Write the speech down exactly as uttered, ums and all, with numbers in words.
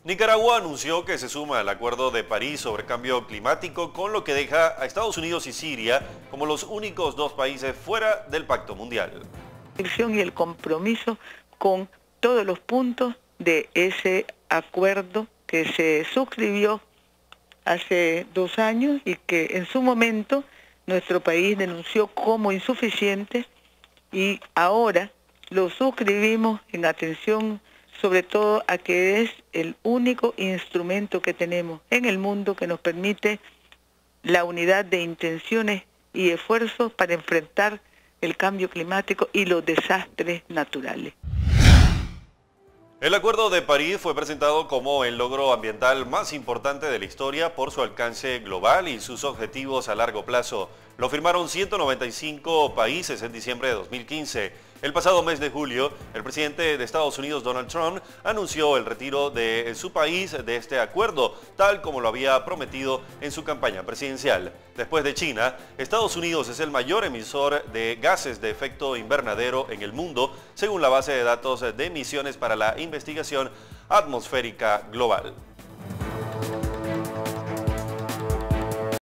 Nicaragua anunció que se suma al Acuerdo de París sobre cambio climático, con lo que deja a Estados Unidos y Siria como los únicos dos países fuera del Pacto Mundial. Y el compromiso con todos los puntos de ese acuerdo que se suscribió hace dos años y que en su momento nuestro país denunció como insuficiente, y ahora lo suscribimos en atención sobre todo a que es el único instrumento que tenemos en el mundo que nos permite la unidad de intenciones y esfuerzos para enfrentar el cambio climático y los desastres naturales. El Acuerdo de París fue presentado como el logro ambiental más importante de la historia por su alcance global y sus objetivos a largo plazo. Lo firmaron ciento noventa y cinco países en diciembre de dos mil quince. El pasado mes de julio, el presidente de Estados Unidos, Donald Trump, anunció el retiro de su país de este acuerdo, tal como lo había prometido en su campaña presidencial. Después de China, Estados Unidos es el mayor emisor de gases de efecto invernadero en el mundo, según la base de datos de emisiones para la investigación atmosférica global.